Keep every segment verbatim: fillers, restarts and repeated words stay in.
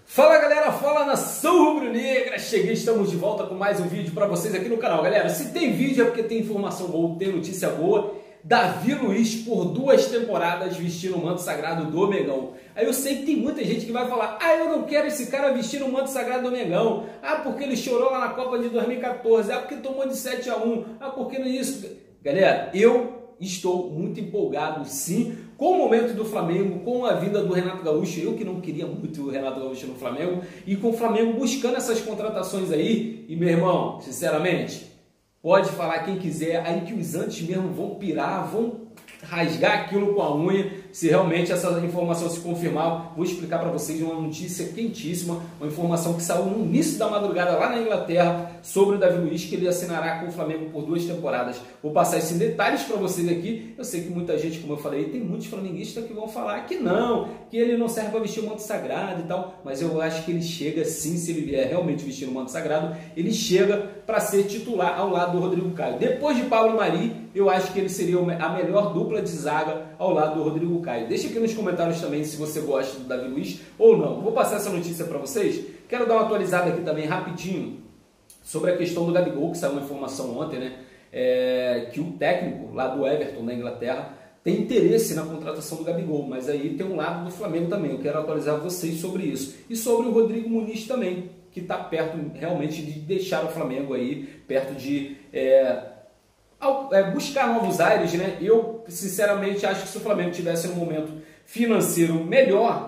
Fala galera, fala nação rubro-negra, cheguei, estamos de volta com mais um vídeo para vocês aqui no canal. Galera, se tem vídeo é porque tem informação boa, tem notícia boa. Davi Luiz por duas temporadas vestindo o manto sagrado do Mengão. Aí eu sei que tem muita gente que vai falar: ah, eu não quero esse cara vestindo o manto sagrado do Mengão. Ah, porque ele chorou lá na Copa de dois mil e quatorze. Ah, porque tomou de sete a um. Ah, porque não é isso. Galera, eu estou muito empolgado sim com o momento do Flamengo, com a vinda do Renato Gaúcho. Eu que não queria muito o Renato Gaúcho no Flamengo, e com o Flamengo buscando essas contratações aí. E meu irmão, sinceramente, pode falar quem quiser, aí que os antes mesmo vão pirar, vão rasgar aquilo com a unha, se realmente essa informação se confirmar. Vou explicar para vocês uma notícia quentíssima, uma informação que saiu no início da madrugada lá na Inglaterra sobre o Davi Luiz, que ele assinará com o Flamengo por duas temporadas. Vou passar esses detalhes para vocês aqui. Eu sei que muita gente, como eu falei, tem muitos flamenguistas que vão falar que não, que ele não serve para vestir o manto sagrado e tal, mas eu acho que ele chega sim, se ele vier realmente vestir o manto sagrado, ele chega para ser titular ao lado do Rodrigo Caio. Depois de Pablo Mari, eu acho que ele seria a melhor dupla de zaga ao lado do Rodrigo Caio. Deixa aqui nos comentários também se você gosta do Davi Luiz ou não. Vou passar essa notícia para vocês. Quero dar uma atualizada aqui também rapidinho sobre a questão do Gabigol, que saiu uma informação ontem, né? É, que o técnico lá do Everton, da Inglaterra, tem interesse na contratação do Gabigol, mas aí tem um lado do Flamengo também. Eu quero atualizar vocês sobre isso. E sobre o Rodrigo Muniz também, que está perto realmente de deixar o Flamengo aí, perto de é, buscar novos ares, né? Eu, sinceramente, acho que se o Flamengo tivesse um momento financeiro melhor,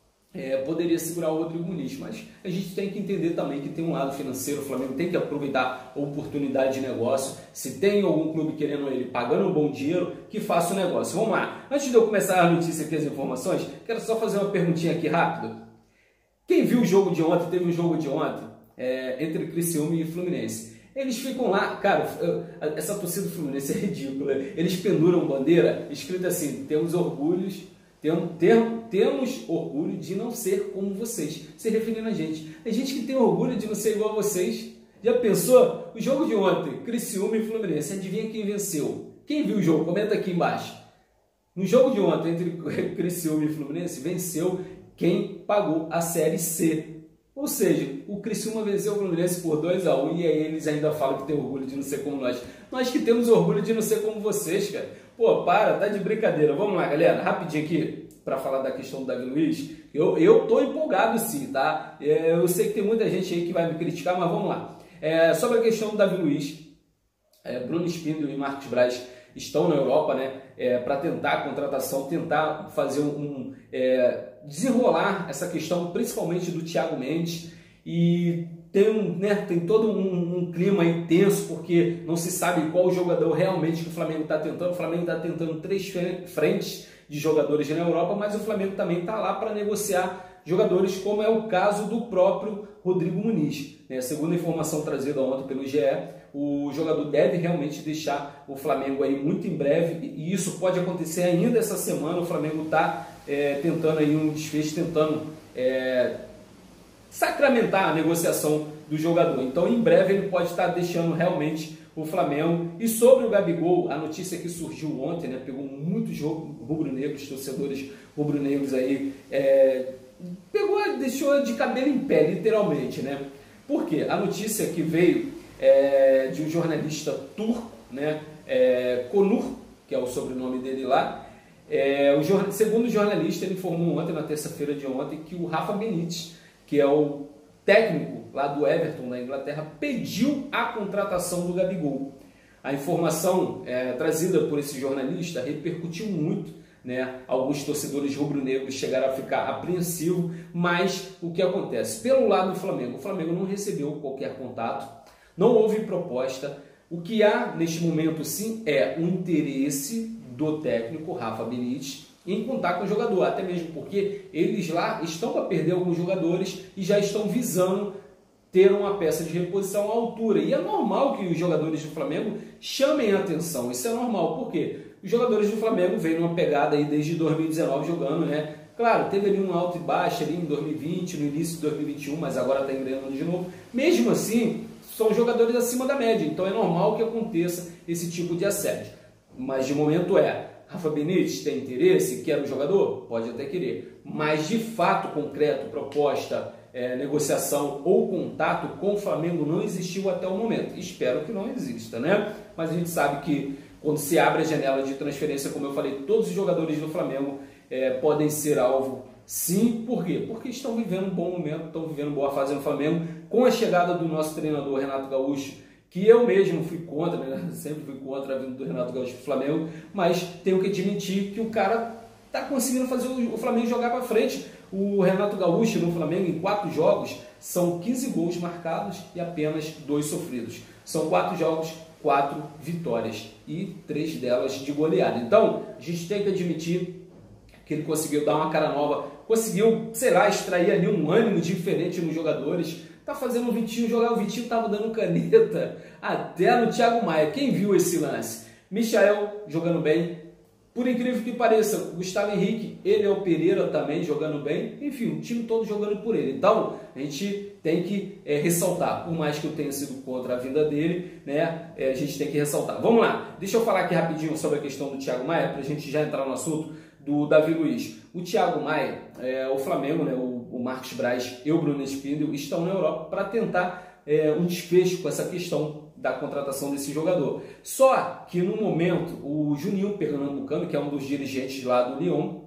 É, poderia segurar o Rodrigo Muniz, mas a gente tem que entender também que tem um lado financeiro. O Flamengo tem que aproveitar a oportunidade de negócio. Se tem algum clube querendo ele, pagando um bom dinheiro, que faça o negócio. Vamos lá, antes de eu começar a notícia aqui, as informações, quero só fazer uma perguntinha aqui rápido. Quem viu o jogo de ontem, teve um jogo de ontem é, entre Criciúma e Fluminense. Eles ficam lá, cara, essa torcida do Fluminense é ridícula. Eles penduram bandeira escrita assim: temos orgulhos Tem, tem, temos orgulho de não ser como vocês, se referindo a gente. A gente que tem orgulho de não ser igual a vocês. Já pensou? O jogo de ontem, Criciúma e Fluminense, adivinha quem venceu? Quem viu o jogo? Comenta aqui embaixo. No jogo de ontem, entre Criciúma e Fluminense, venceu quem pagou a Série C. Ou seja, o Criciúma venceu o Fluminense por dois a um, e aí eles ainda falam que tem orgulho de não ser como nós. Nós que temos orgulho de não ser como vocês, cara. Pô, para, tá de brincadeira. Vamos lá, galera, rapidinho aqui, para falar da questão do Davi Luiz. Eu, eu tô empolgado sim, tá? É, eu sei que tem muita gente aí que vai me criticar, mas vamos lá. É, sobre a questão do Davi Luiz, é, Bruno Spindel e Marcos Braz estão na Europa, né? É, para tentar a contratação, tentar fazer um, um é, desenrolar essa questão, principalmente do Thiago Mendes. E tem, um, né, tem todo um, um clima intenso, porque não se sabe qual jogador realmente que o Flamengo está tentando. O Flamengo está tentando três frentes de jogadores na Europa, mas o Flamengo também está lá para negociar jogadores, como é o caso do próprio Rodrigo Muniz. Né? Segundo a informação trazida ontem pelo G E, o jogador deve realmente deixar o Flamengo aí muito em breve, e isso pode acontecer ainda essa semana. O Flamengo está é, tentando aí um desfecho, tentando é, sacramentar a negociação do jogador. Então, em breve, ele pode estar deixando realmente o Flamengo. E sobre o Gabigol, a notícia que surgiu ontem, né, pegou muitos rubro-negros, torcedores rubro-negros aí, é, pegou, deixou de cabelo em pé, literalmente, né? Por quê? A notícia que veio é, de um jornalista turco, né, é, Konur, que é o sobrenome dele lá. É, o, segundo o jornalista, ele informou ontem, na terça-feira de ontem, que o Rafa Benítez, que é o técnico lá do Everton, na Inglaterra, pediu a contratação do Gabigol. A informação é, trazida por esse jornalista repercutiu muito, né? Alguns torcedores rubro-negros chegaram a ficar apreensivos, mas o que acontece? Pelo lado do Flamengo, o Flamengo não recebeu qualquer contato, não houve proposta. O que há neste momento, sim, é o interesse do técnico Rafa Benítez em contar com o jogador, até mesmo porque eles lá estão para perder alguns jogadores e já estão visando ter uma peça de reposição à altura. E é normal que os jogadores do Flamengo chamem a atenção, isso é normal, porque os jogadores do Flamengo vêm numa pegada aí desde dois mil e dezenove jogando, né? Claro, teve ali um alto e baixo ali em dois mil e vinte, no início de dois mil e vinte e um, mas agora está engrenando de novo. Mesmo assim, são jogadores acima da média, então é normal que aconteça esse tipo de assédio. Mas de momento é, Rafa Benítez tem interesse, quer o jogador? Pode até querer. Mas de fato concreto, proposta é, negociação ou contato com o Flamengo não existiu até o momento. Espero que não exista, né? Mas a gente sabe que quando se abre a janela de transferência, como eu falei, todos os jogadores do Flamengo é, podem ser alvo, sim. Por quê? Porque estão vivendo um bom momento, estão vivendo boa fase no Flamengo. Com a chegada do nosso treinador Renato Gaúcho, que eu mesmo fui contra, né? Sempre fui contra a vinda do Renato Gaúcho para o Flamengo, mas tenho que admitir que o cara está conseguindo fazer o Flamengo jogar para frente. O Renato Gaúcho no Flamengo, em quatro jogos, são quinze gols marcados e apenas dois sofridos. São quatro jogos, quatro vitórias e três delas de goleada. Então, a gente tem que admitir que ele conseguiu dar uma cara nova, conseguiu, sei lá, extrair ali um ânimo diferente nos jogadores. Tá fazendo o Vitinho jogar, o Vitinho tava dando caneta até no Thiago Maia. Quem viu esse lance? Michael jogando bem. Por incrível que pareça, o Gustavo Henrique, ele é o Pereira também jogando bem. Enfim, o time todo jogando por ele. Então, a gente tem que é, ressaltar, por mais que eu tenha sido contra a vinda dele, né, é, a gente tem que ressaltar. Vamos lá, deixa eu falar aqui rapidinho sobre a questão do Thiago Maia, para a gente já entrar no assunto do Davi Luiz. O Thiago Maia, é, o Flamengo, né, o, o Marcos Braz e o Bruno Spindel estão na Europa para tentar é, um desfecho com essa questão da contratação desse jogador. Só que no momento, o Juninho Pernambucano, que é um dos dirigentes lá do Lyon,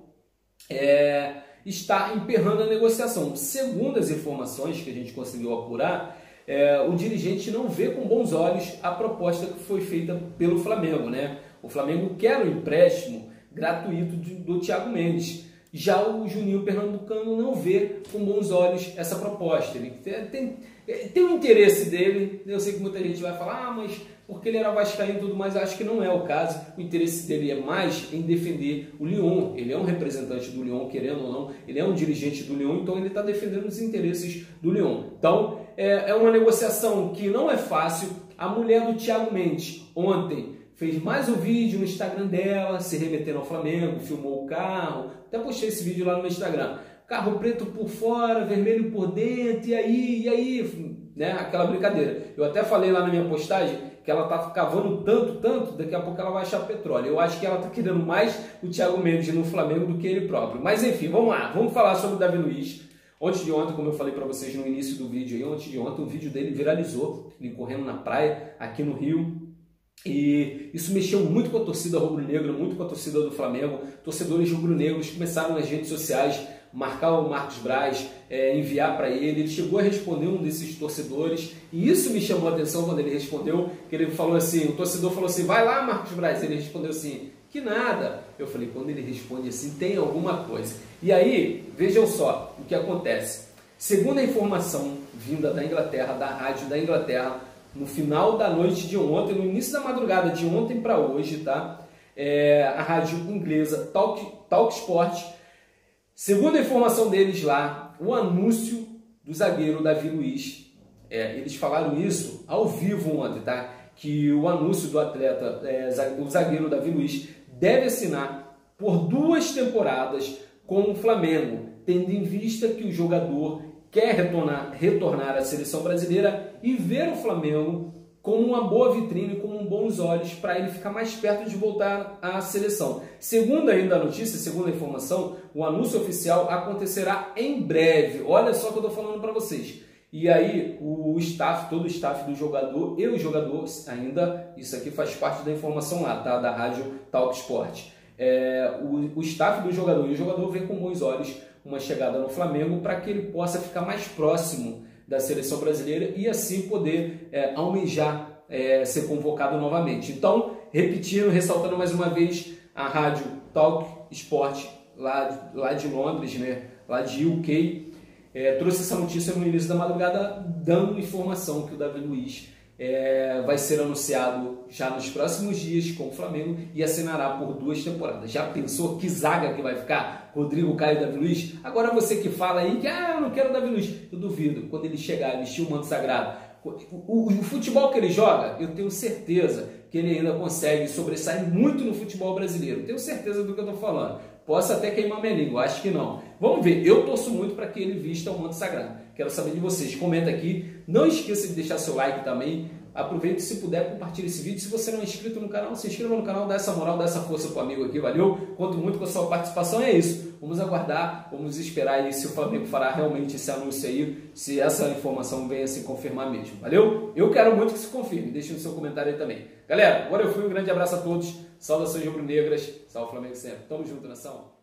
é, está emperrando a negociação. Segundo as informações que a gente conseguiu apurar, é, o dirigente não vê com bons olhos a proposta que foi feita pelo Flamengo, né? O Flamengo quer um empréstimo gratuito de, do Thiago Mendes. Já o Juninho Pernambucano não vê com bons olhos essa proposta. Ele tem, tem, tem um interesse dele. Eu sei que muita gente vai falar, ah, mas porque ele era vascaíno e tudo mais, acho que não é o caso. O interesse dele é mais em defender o Lyon. Ele é um representante do Lyon, querendo ou não, ele é um dirigente do Lyon, então ele está defendendo os interesses do Lyon. Então, é, é uma negociação que não é fácil. A mulher do Thiago Mendes, ontem, fez mais um vídeo no Instagram dela, se remetendo ao Flamengo, filmou o carro, até postei esse vídeo lá no meu Instagram. Carro preto por fora, vermelho por dentro, e aí, e aí, né? Aquela brincadeira. Eu até falei lá na minha postagem que ela tá cavando tanto, tanto, daqui a pouco ela vai achar petróleo. Eu acho que ela tá querendo mais o Thiago Mendes no Flamengo do que ele próprio. Mas enfim, vamos lá, vamos falar sobre o Davi Luiz. Ontem de ontem, como eu falei para vocês no início do vídeo, aí, ontem de ontem, o vídeo dele viralizou, ele correndo na praia, aqui no Rio. E isso mexeu muito com a torcida rubro-negra, muito com a torcida do Flamengo. Torcedores rubro-negros começaram nas redes sociais marcar o Marcos Braz, é, enviar para ele. Ele chegou a responder um desses torcedores e isso me chamou a atenção quando ele respondeu, que ele falou assim, o torcedor falou assim, vai lá Marcos Braz, ele respondeu assim, que nada. Eu falei, quando ele responde assim, tem alguma coisa. E aí, vejam só o que acontece. Segundo a informação vinda da Inglaterra, da rádio da Inglaterra, no final da noite de ontem, no início da madrugada de ontem para hoje, tá? É, a rádio inglesa Talk, Talk Sport, segundo a informação deles lá, o anúncio do zagueiro Davi Luiz, é, eles falaram isso ao vivo ontem, tá? Que o anúncio do atleta, é, o zagueiro Davi Luiz, deve assinar por duas temporadas com o Flamengo, tendo em vista que o jogador quer retornar, retornar à seleção brasileira e ver o Flamengo como uma boa vitrine, com bons olhos, para ele ficar mais perto de voltar à seleção. Segundo ainda a notícia, segundo a informação, o anúncio oficial acontecerá em breve. Olha só o que eu estou falando para vocês. E aí o staff, todo o staff do jogador e o jogador ainda, isso aqui faz parte da informação lá, tá? Da rádio Talk Sport. É, o, o staff do jogador e o jogador vê com bons olhos uma chegada no Flamengo para que ele possa ficar mais próximo da seleção brasileira e assim poder é, almejar é, ser convocado novamente. Então, repetindo, ressaltando mais uma vez, a rádio Talk Sport lá, lá de Londres, né, lá de U K, é, trouxe essa notícia no início da madrugada, dando informação que o Davi Luiz É, vai ser anunciado já nos próximos dias com o Flamengo e assinará por duas temporadas. Já pensou que zaga que vai ficar? Rodrigo Caio e Davi Luiz? Agora você que fala aí que ah, eu não quero o Davi Luiz. Eu duvido, quando ele chegar e vestir o manto sagrado, o, o, o futebol que ele joga, eu tenho certeza que ele ainda consegue sobressair muito no futebol brasileiro. Tenho certeza do que eu estou falando. Posso até queimar minha língua, acho que não. Vamos ver, eu torço muito para que ele vista o manto sagrado. Quero saber de vocês, comenta aqui. Não esqueça de deixar seu like também, aproveite, se puder, compartilhe esse vídeo. Se você não é inscrito no canal, se inscreva no canal, dá essa moral, dá essa força pro amigo aqui, valeu? Conto muito com a sua participação, é isso. Vamos aguardar, vamos esperar aí se o Flamengo fará realmente esse anúncio aí, se essa informação venha se confirmar mesmo, valeu? Eu quero muito que se confirme, deixe no seu comentário aí também. Galera, agora eu fui, um grande abraço a todos, saudações rubro-negras, salve Flamengo sempre. Tamo junto, nação.